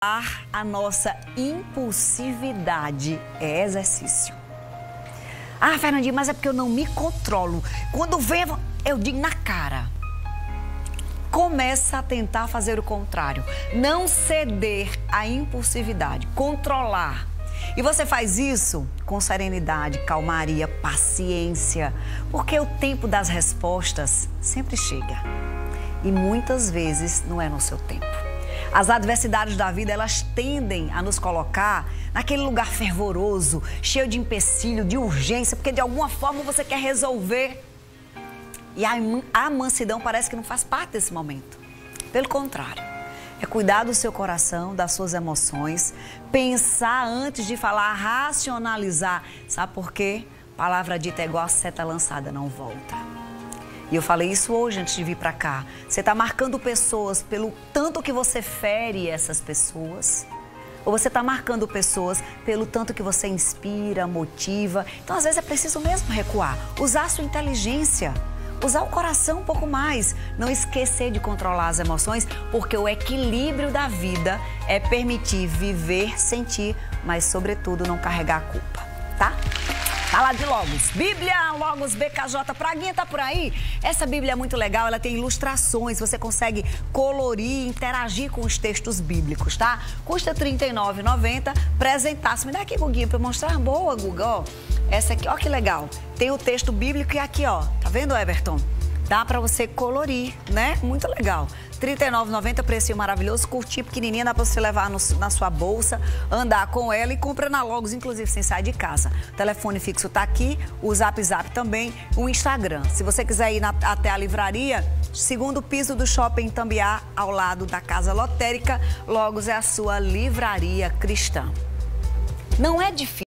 A nossa impulsividade é exercício. Ah, Fernandinha, mas é porque eu não me controlo. Quando vem, eu digo na cara. Começa a tentar fazer o contrário. Não ceder à impulsividade, controlar. E você faz isso com serenidade, calmaria, paciência, porque o tempo das respostas sempre chega. E muitas vezes não é no seu tempo. As adversidades da vida, elas tendem a nos colocar naquele lugar fervoroso, cheio de empecilho, de urgência, porque de alguma forma você quer resolver. E a mansidão parece que não faz parte desse momento. Pelo contrário, é cuidar do seu coração, das suas emoções, pensar antes de falar, racionalizar. Sabe por quê? Palavra dita é igual a seta lançada, não volta. E eu falei isso hoje antes de vir para cá. Você está marcando pessoas pelo tanto que você fere essas pessoas? Ou você está marcando pessoas pelo tanto que você inspira, motiva? Então, às vezes, é preciso mesmo recuar. Usar a sua inteligência. Usar o coração um pouco mais. Não esquecer de controlar as emoções, porque o equilíbrio da vida é permitir viver, sentir, mas, sobretudo, não carregar a culpa, tá? Tá lá de Logos. Bíblia Logos BKJ. Praguinha tá por aí? Essa Bíblia é muito legal, ela tem ilustrações, você consegue colorir, interagir com os textos bíblicos, tá? Custa R$ 39,90. Presentaço. Me dá aqui, Guguinha, pra eu mostrar. Boa, Guga, ó. Essa aqui, ó que legal. Tem o texto bíblico e aqui, ó. Tá vendo, Everton? Dá pra você colorir, né? Muito legal. R$ 39,90, precinho maravilhoso, curtir, pequenininha, dá pra você levar na sua bolsa, andar com ela e compra na Logos, inclusive, sem sair de casa. O telefone fixo tá aqui, o Zap também, o Instagram. Se você quiser ir até a livraria, segundo piso do Shopping Tambiá, ao lado da Casa Lotérica, Logos é a sua livraria cristã. Não é difícil.